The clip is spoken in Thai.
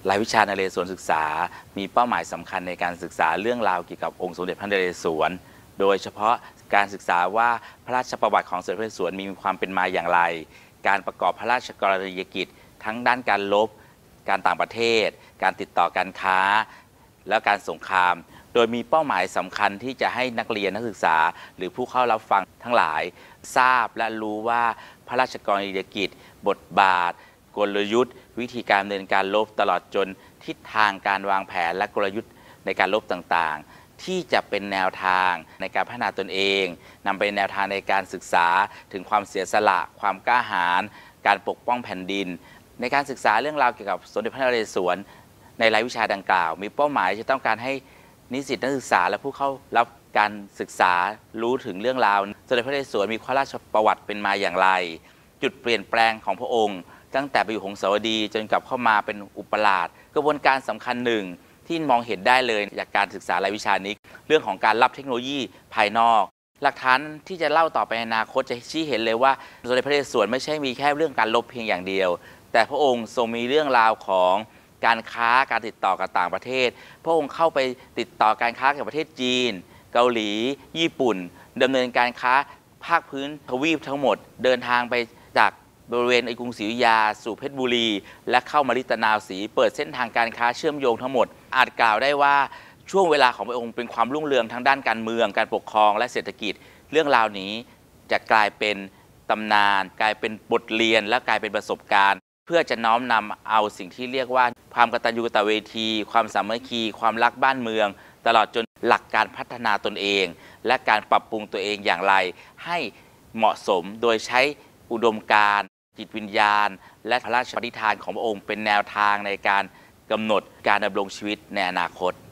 รายวิชานเรศวรศึกษามีเป้าหมายสำคัญในการศึกษาเรื่องราวเกี่ยวกับองค์สมเด็จพระนเรศวรโดยเฉพาะการศึกษาว่าพระราชประวัติของสมเด็จพระนเรศวรมีความเป็นมาอย่างไรการประกอบพระราชกรณียกิจทั้งด้านการรบการต่างประเทศการติดต่อการค้าและการสงครามโดยมีเป้าหมายสำคัญที่จะให้นักเรียนนักศึกษาหรือผู้เข้ารับฟังทั้งหลายทราบและรู้ว่าพระราชกรณียกิจบทบาทกลยุทธ์วิธีการดำเนินการรบตลอดจนทิศทางการวางแผนและกลยุทธ์ในการรบต่างๆที่จะเป็นแนวทางในการพัฒนาตนเองนำไปแนวทางในการศึกษาถึงความเสียสละความกล้าหาญการปกป้องแผ่นดินในการศึกษาเรื่องราวเกี่ยวกับสมเด็จพระนเรศวรในรายวิชาดังกล่าวมีเป้าหมายจะต้องการให้นิสิตนักศึกษาและผู้เข้ารับการศึกษารู้ถึงเรื่องราวสมเด็จพระนเรศวรมีพระราชประวัติเป็นมาอย่างไรจุดเปลี่ยนแปลงของพระองค์ตั้งแต่ไปอยู่หงสาวดีจนกลับเข้ามาเป็นอุปราชกระบวนการสำคัญหนึ่งที่มองเห็นได้เลยจากการศึกษารายวิชานี้เรื่องของการรับเทคโนโลยีภายนอกหลักฐานที่จะเล่าต่อไปในอนาคตจะชี้เห็นเลยว่าสมเด็จพระนเรศวรไม่ใช่มีแค่เรื่องการรบเพียงอย่างเดียวแต่พระองค์ทรงมีเรื่องราวของการค้าการติดต่อกับต่างประเทศพระองค์เข้าไปติดต่อการค้ากับประเทศจีนเกาหลีญี่ปุ่นดำเนินการค้าภาคพื้นทวีปทั้งหมดเดินทางไปจากบริเวณกรุงศรีอยุธยาสู่เพชรบุรีและเข้ามาลิตนาวศรีเปิดเส้นทางการค้าเชื่อมโยงทั้งหมดอาจกล่าวได้ว่าช่วงเวลาของพระองค์เป็นความรุ่งเรืองทั้งด้านการเมืองการปกครองและเศรษฐกิจเรื่องราวนี้จะกลายเป็นตำนานกลายเป็นบทเรียนและกลายเป็นประสบการณ์เพื่อจะน้อมนำเอาสิ่งที่เรียกว่าความกตัญญูกตเวทีความสามัคคีความรักบ้านเมืองตลอดจนหลักการพัฒนาตนเองและการปรับปรุงตัวเองอย่างไรให้เหมาะสมโดยใช้อุดมการณ์จิตวิญญาณและพระราชปณิธานของพระองค์เป็นแนวทางในการกำหนดการดำรงชีวิตในอนาคต